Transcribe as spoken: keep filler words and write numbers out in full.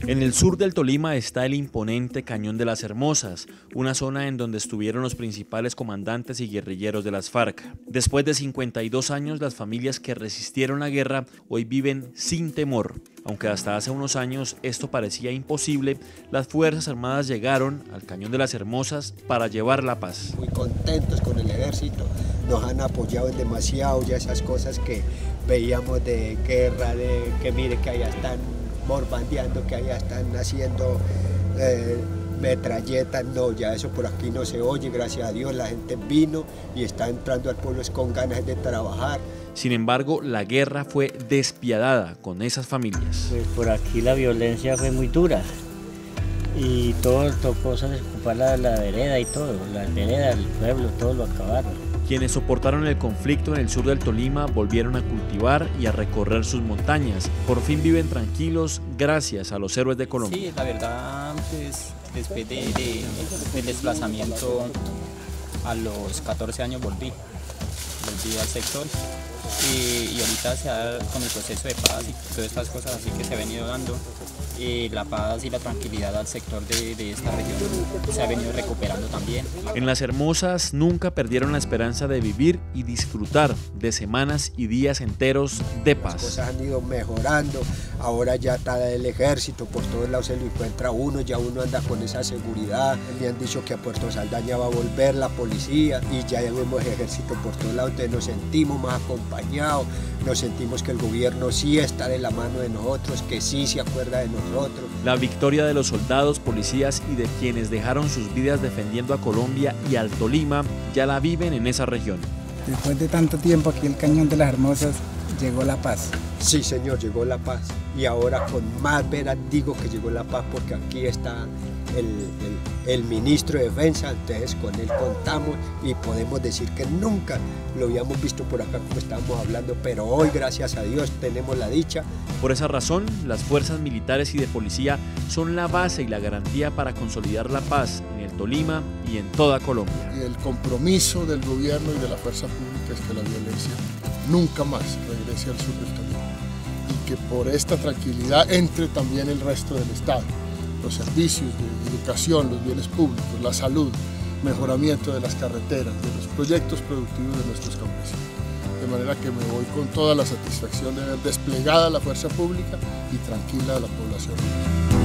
En el sur del Tolima está el imponente Cañón de las Hermosas, una zona en donde estuvieron los principales comandantes y guerrilleros de las FARC. Después de cincuenta y dos años, las familias que resistieron la guerra hoy viven sin temor. Aunque hasta hace unos años esto parecía imposible, las Fuerzas Armadas llegaron al Cañón de las Hermosas para llevar la paz. Muy contentos con el ejército, nos han apoyado en demasiado, ya esas cosas que veíamos de guerra, de que mire que allá están morbandeando, que allá están haciendo eh, metralletas, no, ya eso por aquí no se oye, gracias a Dios la gente vino y está entrando al pueblo con ganas de trabajar. Sin embargo, la guerra fue despiadada con esas familias. Pues por aquí la violencia fue muy dura y todo tocó desocupar la, la vereda y todo, la vereda, el pueblo, todo lo acabaron. Quienes soportaron el conflicto en el sur del Tolima volvieron a cultivar y a recorrer sus montañas. Por fin viven tranquilos gracias a los héroes de Colombia. Sí, la verdad, pues, después de, de, del desplazamiento a los catorce años volví, volví al sector y, y ahorita se da con el proceso de paz y todas estas cosas así que se ha venido dando. Eh, la paz y la tranquilidad al sector de, de esta región se ha venido recuperando también. En Las Hermosas nunca perdieron la esperanza de vivir y disfrutar de semanas y días enteros de paz. Las cosas han ido mejorando, ahora ya está el ejército, por todos lados se lo encuentra uno, ya uno anda con esa seguridad. Me han dicho que a Puerto Saldaña va a volver la policía y ya vemos ejército por todos lados, entonces nos sentimos más acompañados, nos sentimos que el gobierno sí está de la mano de nosotros, que sí se acuerda de nosotros. La victoria de los soldados, policías y de quienes dejaron sus vidas defendiendo a Colombia y al Tolima ya la viven en esa región. Después de tanto tiempo aquí el Cañón de las Hermosas llegó la paz. Sí, señor, llegó la paz y ahora con más veras digo que llegó la paz porque aquí está el, el, el ministro de Defensa, entonces con él contamos y podemos decir que nunca lo habíamos visto por acá como estábamos hablando, pero hoy gracias a Dios tenemos la dicha. Por esa razón, las fuerzas militares y de policía son la base y la garantía para consolidar la paz en el Tolima y en toda Colombia. Y el compromiso del gobierno y de la fuerza pública es que la violencia nunca más regrese al sur del Tolima y que por esta tranquilidad entre también el resto del Estado, los servicios de educación, los bienes públicos, la salud, mejoramiento de las carreteras, de los proyectos productivos de nuestros campesinos. De manera que me voy con toda la satisfacción de ver desplegada la fuerza pública y tranquila a la población.